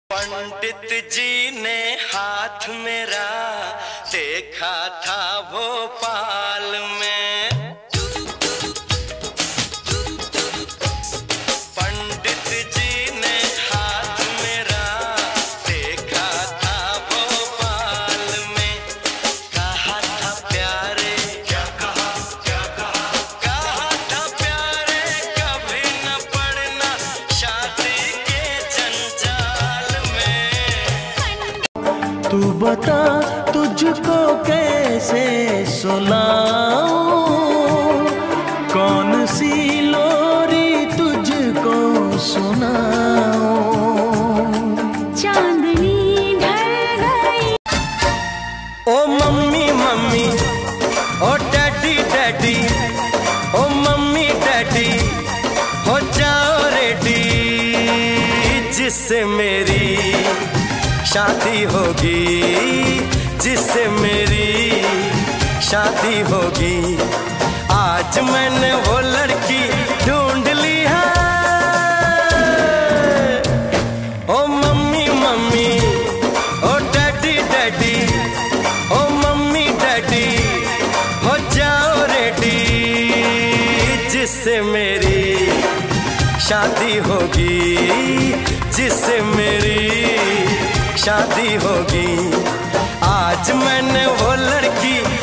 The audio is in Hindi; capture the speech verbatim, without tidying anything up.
पंडित जी ने हाथ मेरा देखा था भोपाल में। पंडित जी ने हाथ मेरा देखा था भोपाल में। कहा था प्यारे, क्या कहा क्या कहा कहा था प्यारे, कभी न पड़ना शादी के जंजाल में। तू बता तुझको कैसे सुनाऊं, कौन सी लोरी तुझको सुनाऊं। चांदनी ढल गई। ओ मम्मी मम्मी, ओ डैडी डैडी, ओ मम्मी डैडी, हो जाओ रेडी, जिससे मेरी शादी होगी, जिससे मेरी शादी होगी। आज मैंने वो लड़की ढूंढ ली है। ओ मम्मी मम्मी, ओ डैडी डैडी, ओ मम्मी डैडी, हो जाओ रेडी, जिससे मेरी शादी होगी, जिससे मेरी शादी होगी। आज मैंने वो लड़की